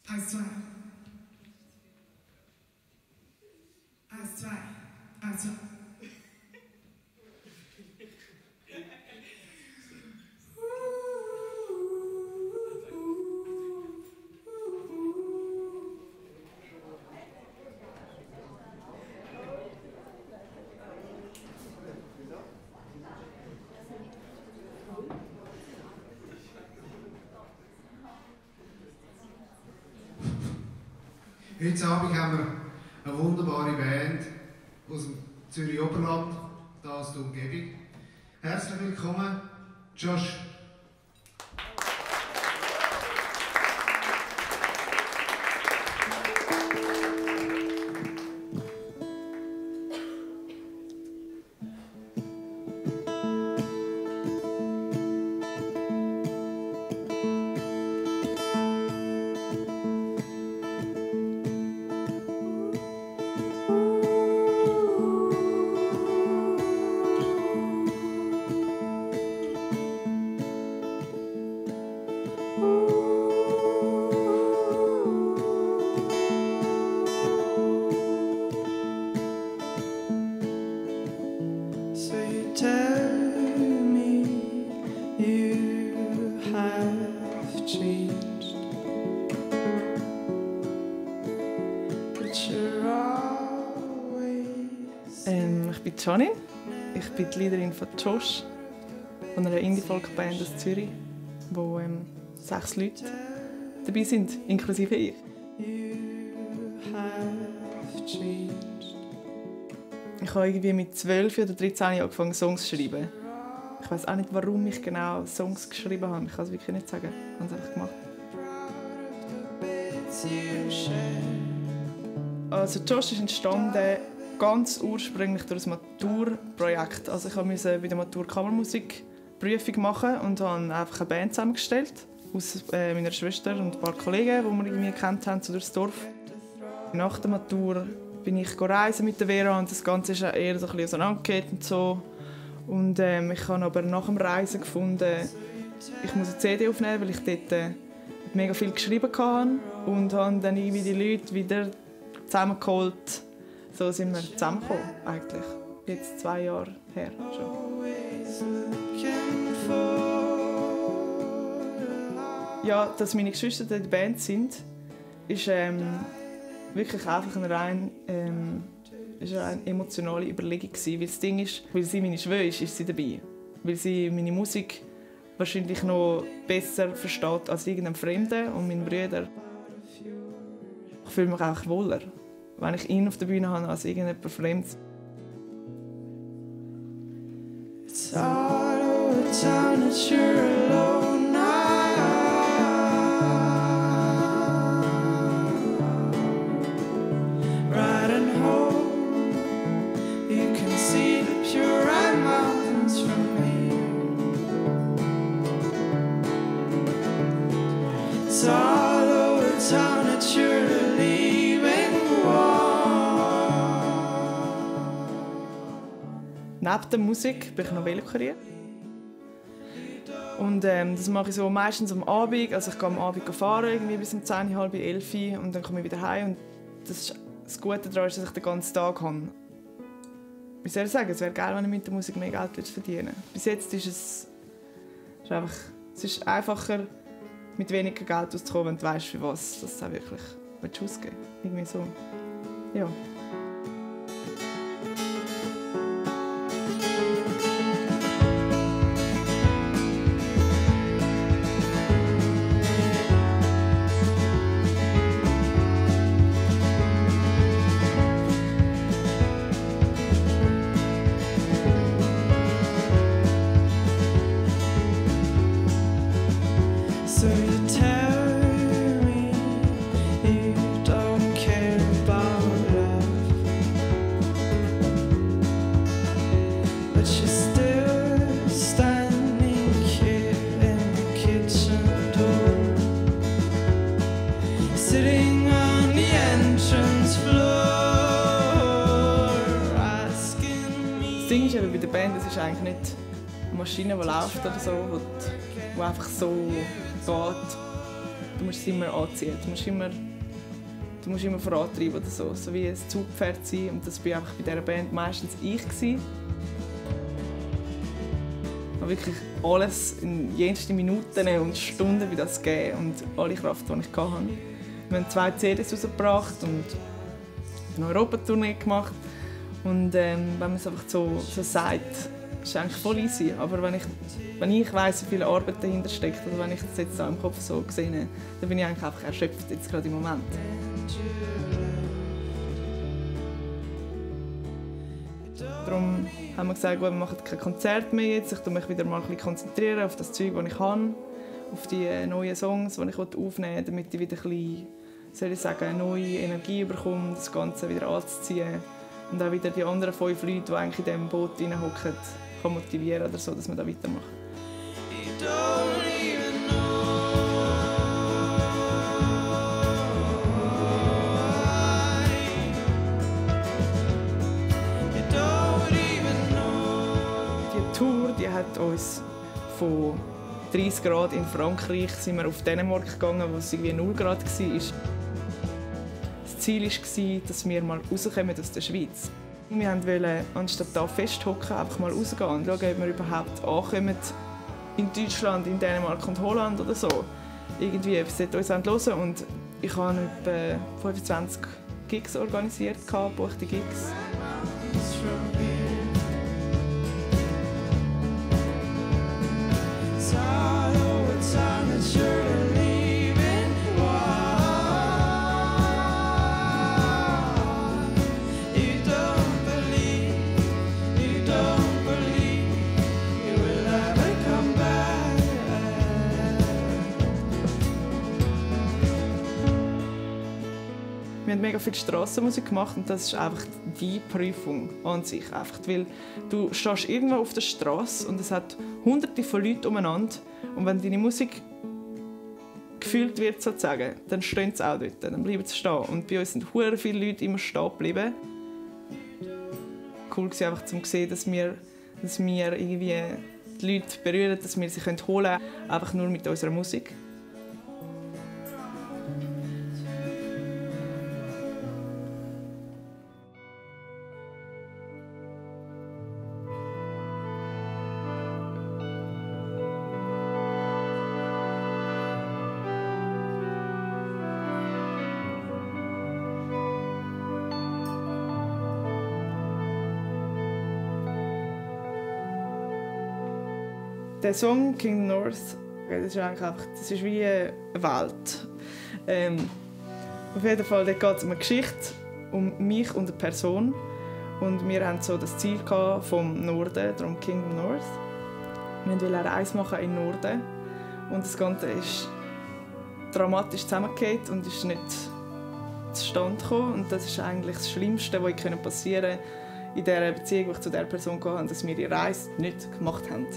Eins, zwei. Eins, zwei. Eins, zwei. Heute Abend haben wir eine wunderbare Band aus dem Zürich Oberland, hier aus der Umgebung. Herzlich willkommen, Josh. Ich bin Janine, ich bin die Leaderin von Josh, von einer Indie-Folk-Band aus Zürich, wo 6 Leute dabei sind, inklusive ich. Ich habe irgendwie mit 12 oder 13 angefangen, Songs zu schreiben. Ich weiß auch nicht, warum ich genau Songs geschrieben habe. Ich kann es wirklich nicht sagen. Ich habe es einfach gemacht. Also Josh ist entstanden ganz ursprünglich durch ein Maturprojekt. Also ich musste bei der Matur Kammermusikprüfung machen und habe einfach eine Band zusammengestellt aus meiner Schwester und ein paar Kollegen, die wir irgendwie kennt haben, so durchs Dorf. Nach der Matur bin ich reisen mit der Vera und das Ganze ist eher so ein bisschen auseinandergegangen und so. Und ich habe aber nach dem Reisen gefunden, ich muss eine CD aufnehmen, weil ich dort mega viel geschrieben hatte und habe dann irgendwie die Leute wieder zusammengeholt. So sind wir zusammengekommen, eigentlich. Jetzt 2 Jahre her schon. Ja, dass meine Geschwister in der Band sind, ist wirklich einfach eine emotionale Überlegung gewesen. Weil das Ding ist, weil sie meine Schwester ist sie dabei. Weil sie meine Musik wahrscheinlich noch besser versteht als irgendein Fremder und mein Bruder. Ich fühle mich einfach wohler, wenn ich ihn auf der Bühne habe, als irgendjemand Fremdes. It's all over town that you're alone now. Riding home, you can see the pure mountains from here. It's all over town that you're neben der Musik bin ich noch Velokurier. Und das mache ich so meistens am Abend. Also ich gehe am Abend fahren, irgendwie bis um 10, halb 11 und dann komme ich wieder heim. Und das Gute daran ist, dass ich den ganzen Tag habe. Wie soll ich sagen, es wäre geil, wenn ich mit der Musik mehr Geld verdienen würde. Bis jetzt ist es ist einfacher, mit weniger Geld auszukommen, wenn du weißt, für was das auch wirklich ausgeben willst. Irgendwie so. Ja. Das Ding ist eben bei der Band, es ist eigentlich nicht eine Maschine, die läuft oder so, die einfach so geht. du musst es immer anziehen, du musst immer vorantreiben oder so, so wie ein Zugpferd sein. Und das war einfach bei dieser Band meistens ich. Ich habe wirklich alles in jensten Minuten und Stunden wie das gegeben und alle Kraft, die ich hatte. Wir haben 2 CDs rausgebracht und eine Europatournee gemacht. Und wenn man es einfach so sagt, ist es eigentlich voll easy. Aber wenn ich weiss, wie viel Arbeit dahinter steckt, oder wenn ich das jetzt im Kopf so gesehen habe, dann bin ich eigentlich einfach erschöpft, jetzt gerade im Moment. Darum haben wir gesagt, wir machen kein Konzert mehr jetzt. Ich konzentriere mich wieder mal ein bisschen konzentrieren auf das Zeug, das ich habe, auf die neuen Songs, die ich aufnehmen will, damit ich wieder ein bisschen, soll ich sagen, neue Energie bekomme, das Ganze wieder anzuziehen. Und auch wieder die anderen 5 Leute, die eigentlich in diesem Boot hocken, kann motivieren oder so, dass wir da weitermachen. Die Tour, die hat uns von 30 Grad in Frankreich sind wir auf Dänemark gegangen, wo es irgendwie 0 Grad war. Das Ziel war, dass wir mal rauskommen aus der Schweiz. Wir wollten, anstatt hier festhocken, einfach mal rausgehen und schauen, ob wir überhaupt ankommen in Deutschland, in Dänemark und Holland oder so. Irgendwie, ob sie uns hören wollen. Und ich habe etwa 25 Gigs organisiert, gebuchte Gigs. Wir haben mega viel Strassenmusik gemacht und das ist einfach die Prüfung an sich. Einfach, weil du stehst irgendwo auf der Straße und es hat hunderte von Leuten umeinander und wenn deine Musik gefühlt wird, sozusagen, dann stehen sie auch dort, dann bleiben sie stehen. Und bei uns sind sehr viele Leute immer stehen geblieben. Cool war einfach zu sehen, dass wir irgendwie die Leute berühren, dass wir sie holen können, einfach nur mit unserer Musik. Der Song King North, das ist eigentlich einfach, das ist wie eine Welt. Auf jeden Fall geht es um eine Geschichte, um mich und eine Person. Und wir hatten so das Ziel vom Norden, darum Kingdom North. Wir wollten eine Reise machen in den Norden. Und das Ganze ist dramatisch zusammengefallen und ist nicht zustande gekommen. Und das ist eigentlich das Schlimmste, was passieren konnte in dieser Beziehung, die ich zu dieser Person hatte, dass wir die Reise nicht gemacht haben.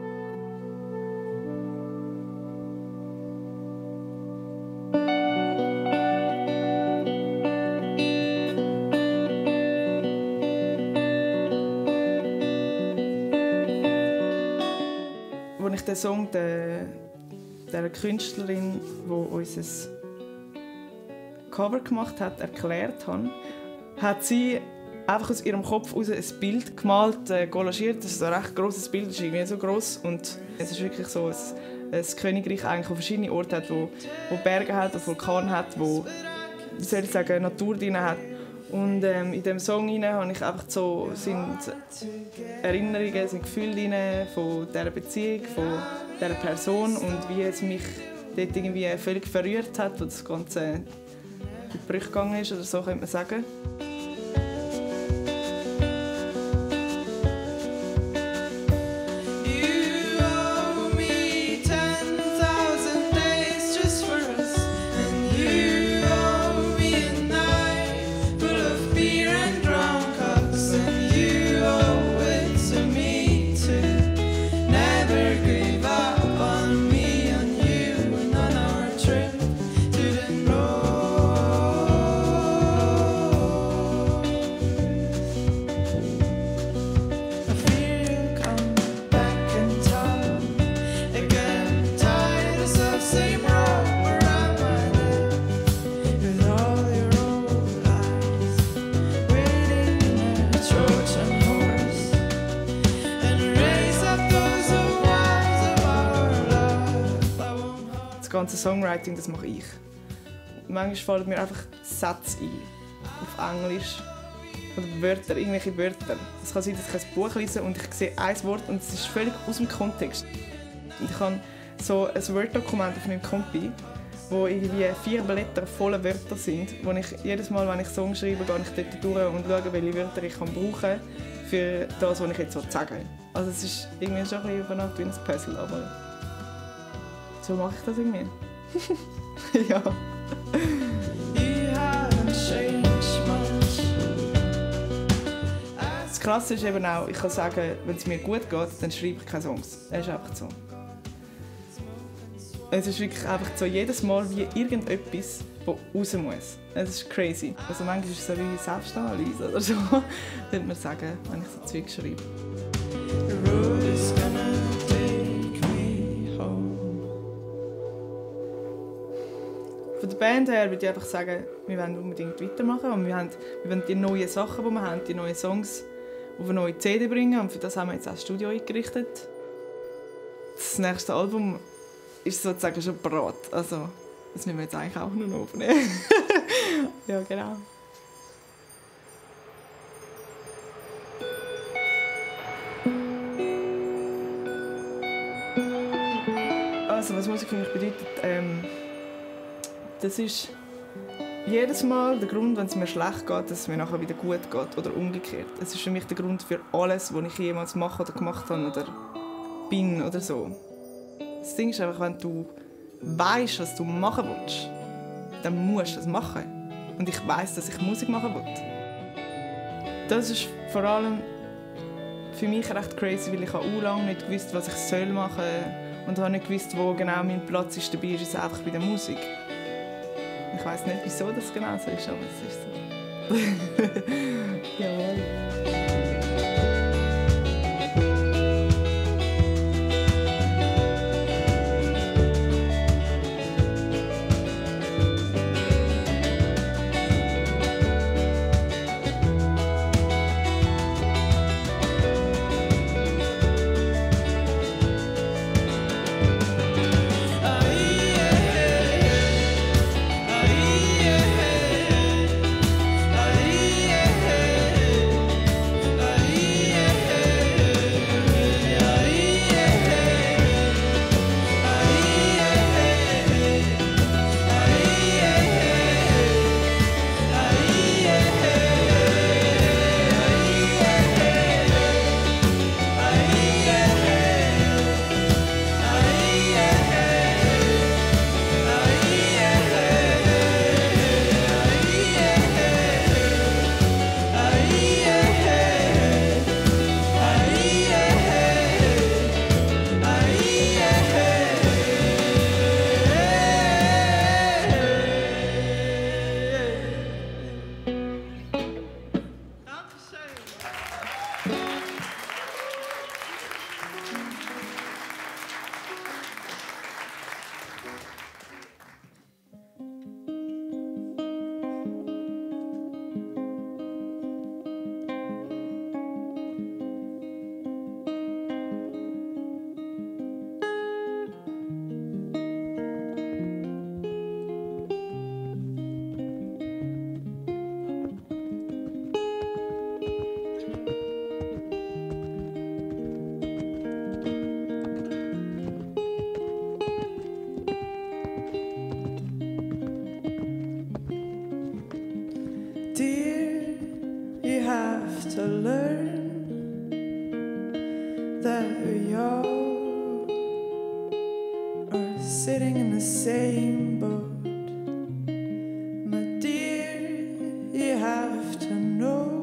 Als ich den Song der Künstlerin, die unser Cover gemacht hat, erklärt habe, hat sie einfach aus ihrem Kopf heraus ein Bild gemalt, collagiert. Das ist ein recht grosses Bild, das ist irgendwie so gross. Und es ist wirklich so ein Königreich, eigentlich, wo verschiedene Orte hat, wo Berge hat, wo Vulkane hat, wo, wie soll ich sagen, Natur drin hat. Und in diesem Song habe ich einfach so, sind Erinnerungen, sind Gefühle drin von dieser Beziehung, von dieser Person und wie es mich dort irgendwie völlig verrührt hat, wo das Ganze in die Brüche gegangen ist, oder so könnte man sagen. das ganze Songwriting, das mache ich. Manchmal fallen mir einfach Sätze ein, auf Englisch oder Wörter, irgendwelche Wörter. Es kann sein, dass ich ein Buch lese und ich sehe ein Wort und es ist völlig aus dem Kontext. Und ich habe so ein Word-Dokument auf meinem Kompi, wo irgendwie 4 Blätter voller Wörter sind, wo ich jedes Mal, wenn ich Songs schreibe, gehe ich dort durch und schaue, welche Wörter ich brauchen kann für das, was ich jetzt sagen will. Also es ist irgendwie schon ein bisschen wie ein Puzzle, aber so mache ich das irgendwie. Ja. Das Krasse ist eben auch, ich kann sagen, wenn es mir gut geht, dann schreibe ich keine Songs. Es ist einfach so. Es ist wirklich einfach so jedes Mal wie irgendetwas, das raus muss. Es ist crazy. Also manchmal ist es so wie Selbstanalyse oder so, würde man sagen, wenn ich so Zeug schreibe. Von der Band her würde ich einfach sagen, wir wollen unbedingt weitermachen und wir wollen die neuen Sachen, die wir haben, die neuen Songs auf eine neue CD bringen und für das haben wir jetzt auch das Studio eingerichtet. Das nächste Album ist sozusagen schon bereit. Also, das müssen wir jetzt eigentlich auch noch aufnehmen. Ja, genau. Also, was Musik für mich bedeutet, das ist jedes Mal der Grund, wenn es mir schlecht geht, dass es mir nachher wieder gut geht oder umgekehrt. Es ist für mich der Grund für alles, was ich jemals mache oder gemacht habe oder bin oder so. Das Ding ist einfach, wenn du weißt, was du machen willst, dann musst du das machen. Und ich weiss, dass ich Musik machen will. Das ist vor allem für mich recht crazy, weil ich auch lange nicht gewusst, was ich machen soll und habe nicht gewusst, wo genau mein Platz ist. Dabei ist es einfach bei der Musik. Ich weiss nicht, wieso das genau so ist, aber es ist so. Jawohl. To learn that we all are sitting in the same boat. My dear, you have to know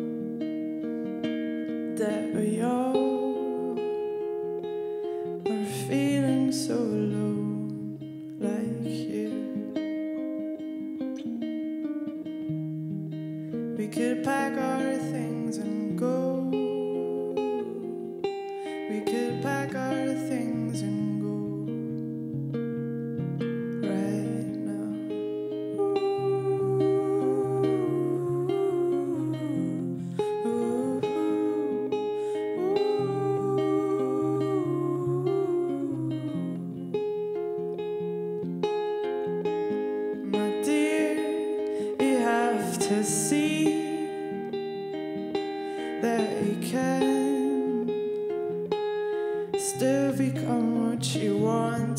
that we all are feeling so alone like you. We could pack our things and go. We could pack our things and go right to see that you can still become what you want